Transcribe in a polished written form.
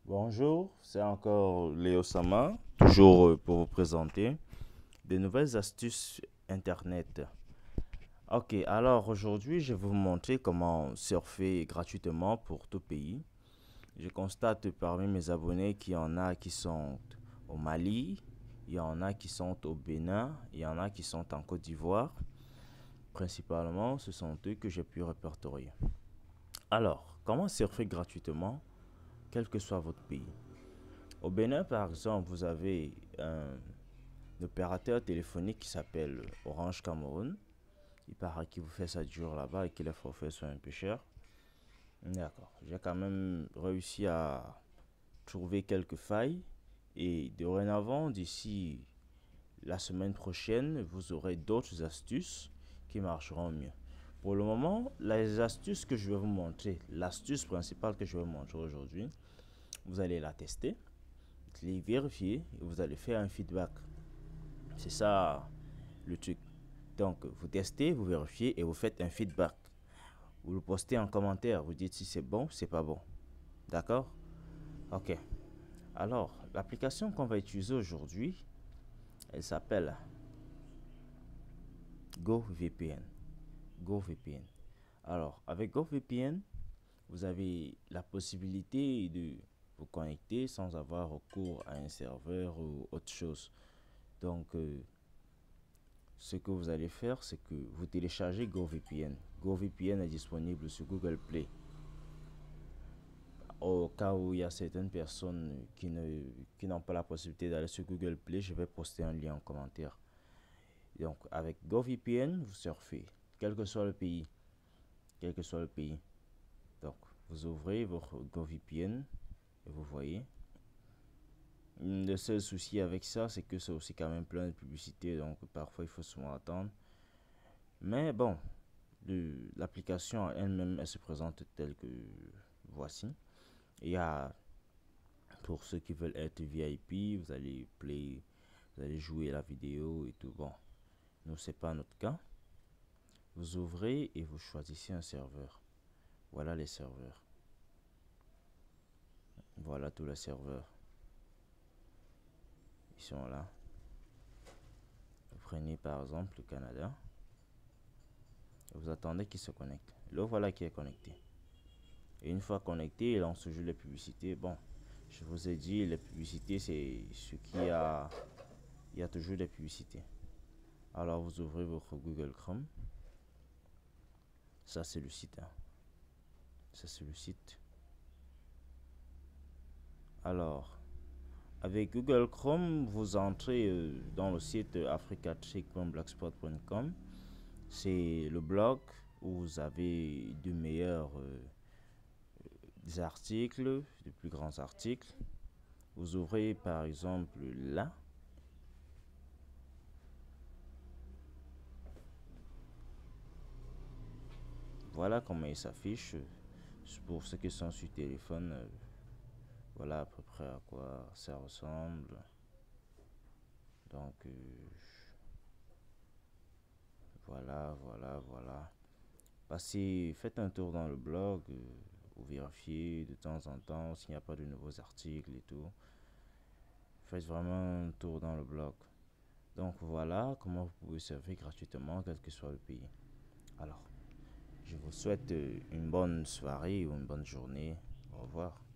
Bonjour, c'est encore Léo Sama, toujours pour vous présenter des nouvelles astuces Internet. Ok, alors aujourd'hui, je vais vous montrer comment surfer gratuitement pour tout pays. Je constate parmi mes abonnés qu'il y en a qui sont au Mali, il y en a qui sont au Bénin, il y en a qui sont en Côte d'Ivoire. Principalement, ce sont eux que j'ai pu répertorier. Alors, comment surfer gratuitement, quel que soit votre pays? Au Bénin, par exemple, vous avez un opérateur téléphonique qui s'appelle Orange Cameroun. Il paraît qu'il vous fait ça du jour là-bas et que les forfaits sont un peu chers. D'accord. J'ai quand même réussi à trouver quelques failles. Et dorénavant, d'ici la semaine prochaine, vous aurez d'autres astuces qui marcheront mieux. Pour le moment, les astuces que je vais vous montrer, l'astuce principale que je vais vous montrer aujourd'hui, vous allez la tester, les vérifier et vous allez faire un feedback. C'est ça le truc. Donc, vous testez, vous vérifiez et vous faites un feedback. Vous le postez en commentaire. Vous dites si c'est bon, c'est pas bon. D'accord? Ok. Alors, l'application qu'on va utiliser aujourd'hui, elle s'appelle GoVPN. GoVPN. Alors, avec GoVPN, vous avez la possibilité de vous connecter sans avoir recours à un serveur ou autre chose. Donc, ce que vous allez faire, c'est que vous téléchargez GoVPN. GoVPN est disponible sur Google Play. Au cas où il y a certaines personnes qui n'ont pas la possibilité d'aller sur Google Play, je vais poster un lien en commentaire. Donc, avec GoVPN, vous surfez, quel que soit le pays. Quel que soit le pays. Donc, vous ouvrez votre GoVPN et vous voyez. Le seul souci avec ça, c'est que c'est aussi quand même plein de publicité, donc parfois il faut souvent attendre. Mais bon, l'application elle-même, elle se présente telle que voici. Il y a, pour ceux qui veulent être VIP, vous allez jouer la vidéo et tout. Bon, nous, c'est pas notre cas. Vous ouvrez et vous choisissez un serveur. Voilà les serveurs. Voilà tous les serveurs. Ils sont là. Vous prenez par exemple le Canada. Vous attendez qu'il se connecte. Le voilà qui est connecté. Et une fois connecté, il lance toujours les publicités. Bon, je vous ai dit, les publicités, c'est ce qui a... Il y a toujours des publicités. Alors, vous ouvrez votre Google Chrome. Ça, c'est le site. Hein. Ça, c'est le site. Alors, avec Google Chrome, vous entrez dans le site africatrick.blogspot.com. C'est le blog où vous avez de meilleurs des articles, de plus grands articles. Vous ouvrez par exemple là. Voilà comment il s'affiche. Pour ceux qui sont sur téléphone, voilà à peu près à quoi ça ressemble. Donc, voilà. Passez, faites un tour dans le blog, vous vérifiez de temps en temps s'il n'y a pas de nouveaux articles et tout. Faites vraiment un tour dans le blog. Donc voilà comment vous pouvez surfer gratuitement quel que soit le pays. Alors, je vous souhaite une bonne soirée ou une bonne journée. Au revoir.